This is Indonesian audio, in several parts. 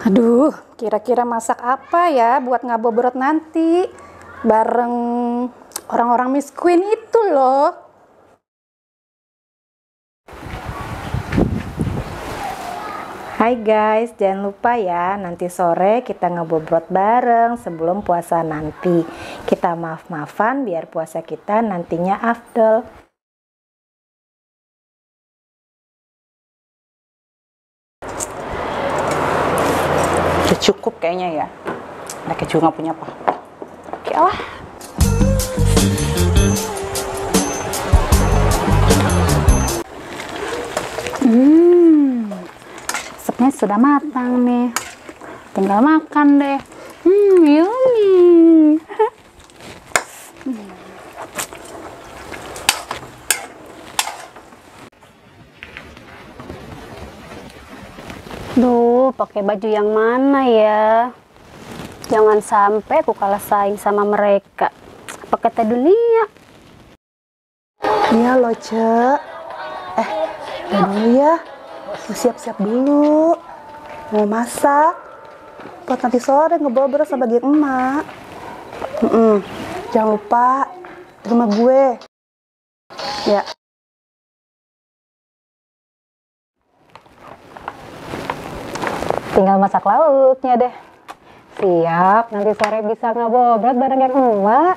Aduh, kira-kira masak apa ya buat ngabuburit nanti bareng orang-orang Miss Queen itu loh. Hai guys, jangan lupa ya nanti sore kita ngabuburit bareng sebelum puasa nanti. Kita maaf-maafan biar puasa kita nantinya afdol. Udah cukup kayaknya ya. Mereka juga nggak punya apa-apa. Oke lah. Supnya sudah matang nih. Tinggal makan deh. Yummy. Duh, pakai baju yang mana ya? Jangan sampai aku kalah saing sama mereka. Pakai teh dunia. Iya loh, Cek. Udah dulu ya. Siap-siap dulu. Mau masak. Buat nanti sore ngebawa sama bagian emak. Jangan lupa di rumah gue. Ya. Tinggal masak lauknya deh. Siap, nanti sore bisa ngabobrot bareng yang emak.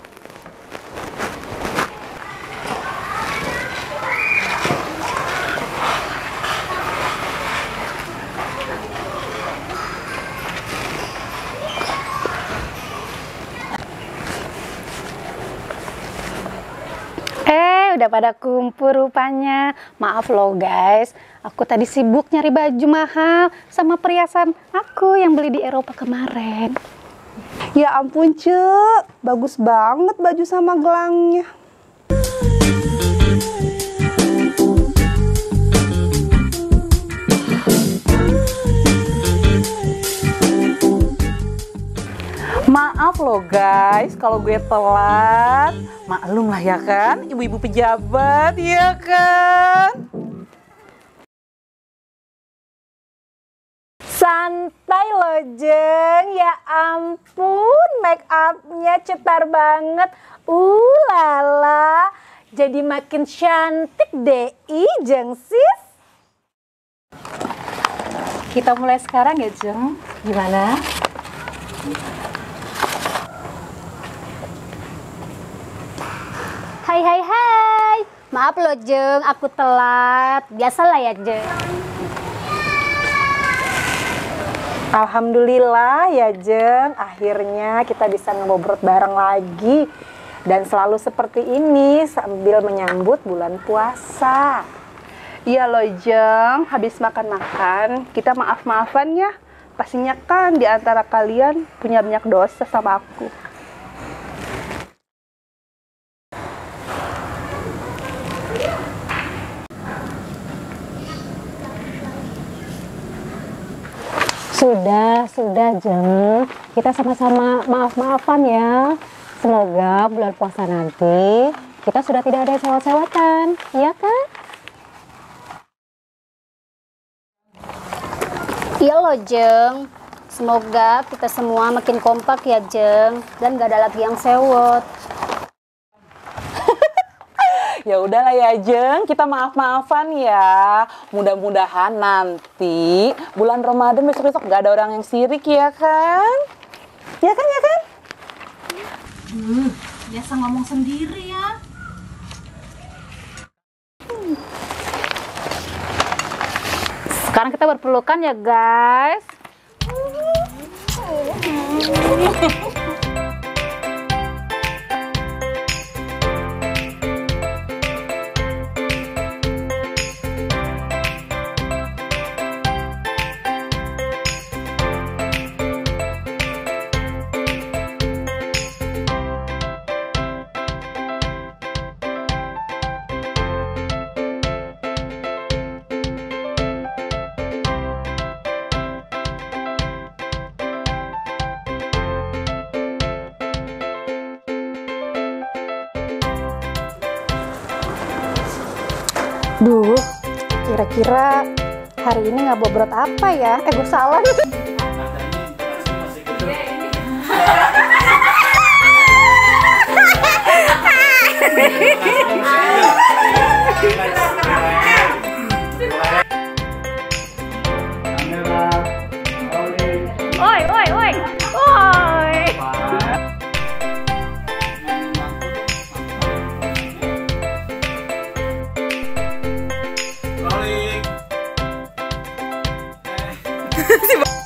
Udah pada kumpul rupanya. Maaf loh guys, aku tadi sibuk nyari baju mahal sama perhiasan aku yang beli di Eropa kemarin. Ya ampun, Cek. Bagus banget baju sama gelangnya. Maaf loh guys, kalau gue telat. Maklum lah ya kan, ibu-ibu pejabat ya kan. Santai loh Jeng, ya ampun make upnya cetar banget. Lala, jadi makin cantik deh Jeng sis. Kita mulai sekarang ya Jeng, gimana? Hai. Maaf loh Jeng, aku telat. Biasalah ya Jeng. Alhamdulillah ya Jeng, akhirnya kita bisa ngobrol bareng lagi. Dan selalu seperti ini sambil menyambut bulan puasa. Iya loh Jeng, habis makan-makan kita maaf-maafan ya. Pastinya kan di antara kalian punya banyak dosa sama aku. Sudah Jeng. Kita sama-sama maaf-maafan ya. Semoga bulan puasa nanti kita sudah tidak ada sewot-sewotan, iya kan? Iya loh Jeng. Semoga kita semua makin kompak ya Jeng, dan gak ada lagi yang sewot. Ya udahlah ya Jeng, kita maaf-maafan ya. Mudah-mudahan nanti bulan Ramadan besok-besok gak ada orang yang sirik ya kan? Ya kan? Biasa ngomong sendiri ya. Sekarang kita berpelukan ya guys. Duh, kira-kira hari ini ngabuburit apa ya? Gue salah nih. Oi, oi, oi. Oi. Rolling.